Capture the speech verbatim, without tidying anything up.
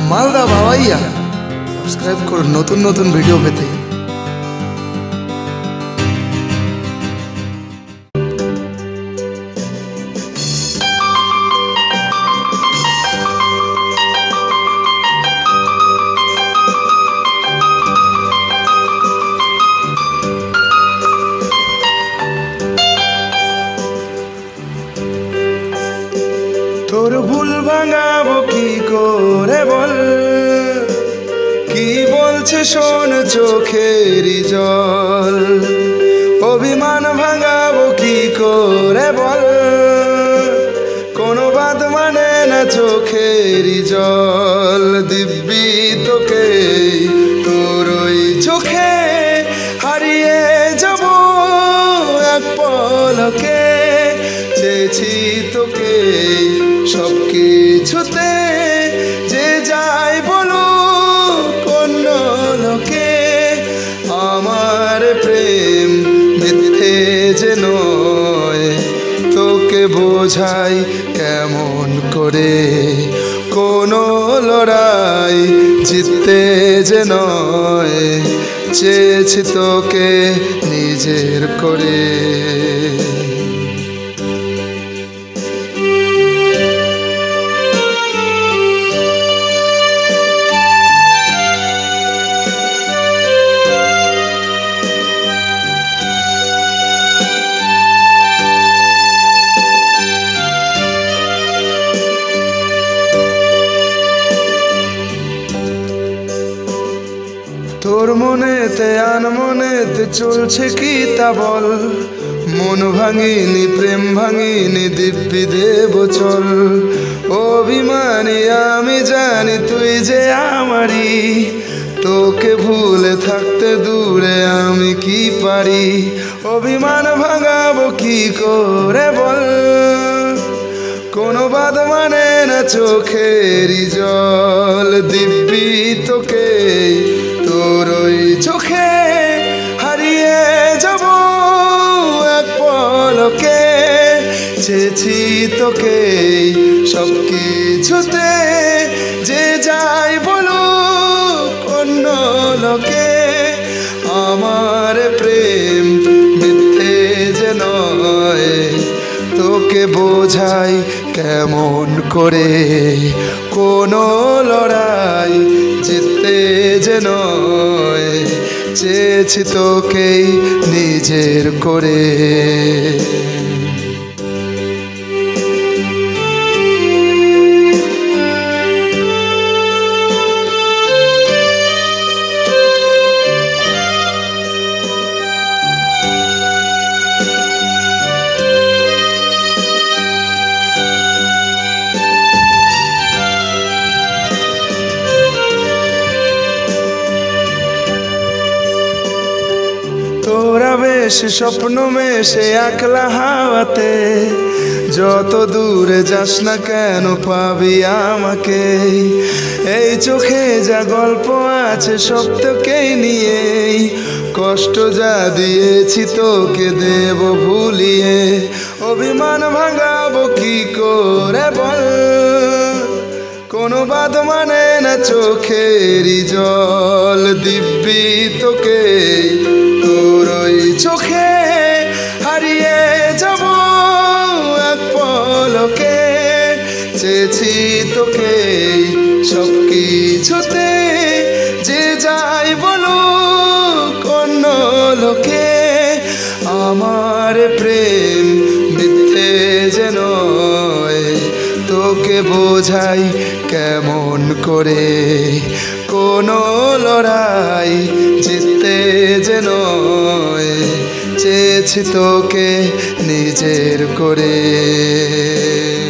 মালদা ভাওয়াইয়া subscribe করুন নতুন নতুন ভিডিও পেতে। তোর ভুল ভাঙাবো কি করে বল, কি বলছে শোন চোখেরই জল। অভিমান ভাঙাবো কি করে বল, কোনো বাদ মানে না চোখেরই জল। দিব্যি তোকে তোর ওই চোখে হারিয়ে যাব এক পলকে। চেয়েছি তোকে সব কিছুতে, যে যাই বলো কোন লোকে। আমার প্রেম মিথ্যে যে নয়, তোকে বোঝাই কেমন করে। কোনো লড়াই জিততে যে নয়, চেয়েছি তোকে নিজের করে। তোর মনেতে আনমনেতে চলছে কি তা বল। মন ভাঙিনি প্রেম ভাঙিনি দিব্যি দেব চল। অভিমানী আমি জানি তুই যে আমারই, তোকে ভুলে থাকতে দূরে আমি কি পারি। অভিমান ভাঙাবো কি করে বল, কোনো বাদ মানে না চোখেরই জল। দিব্যি তোকে তোর ওই চোখে হারিয়ে যাব এক পলকে। চেয়েছি তোকে সব কিছুতে, যে যাই বলো অন্য লোকে। আমার প্রেম মিথ্যে যে নয়, তোকে বোঝাই কেমন করে। কোনো লড়াই জিততে যে নয়, চেয়েছি তোকেই নিজের করে। তোরা বেশ স্বপ্ন মেশে একলা হাওয়াতে, যত দূরে যাস না কেন পাবি আমাকে। এই চোখে যা গল্প আছে সব তোকেই নিয়েই, কষ্ট যা দিয়েছি তোকে দেব ভুলিয়ে। অভিমান ভাঙাবো কি করে বল, কোনো বাদ মানে না চোখেরই জল। দিব্যি তোকে তোর ওই চোখে হারিয়ে যাব এক পলকে। চেয়েছি তোকে সব কিছুতে, যে যাই বলো অন্য লোকে। আমার প্রেম মিথ্যে যে নয়, তোকে বোঝাই কেমন করে। কোনো লড়াই জিততে যে নয়, চেয়েছি তোকে নিজের করে।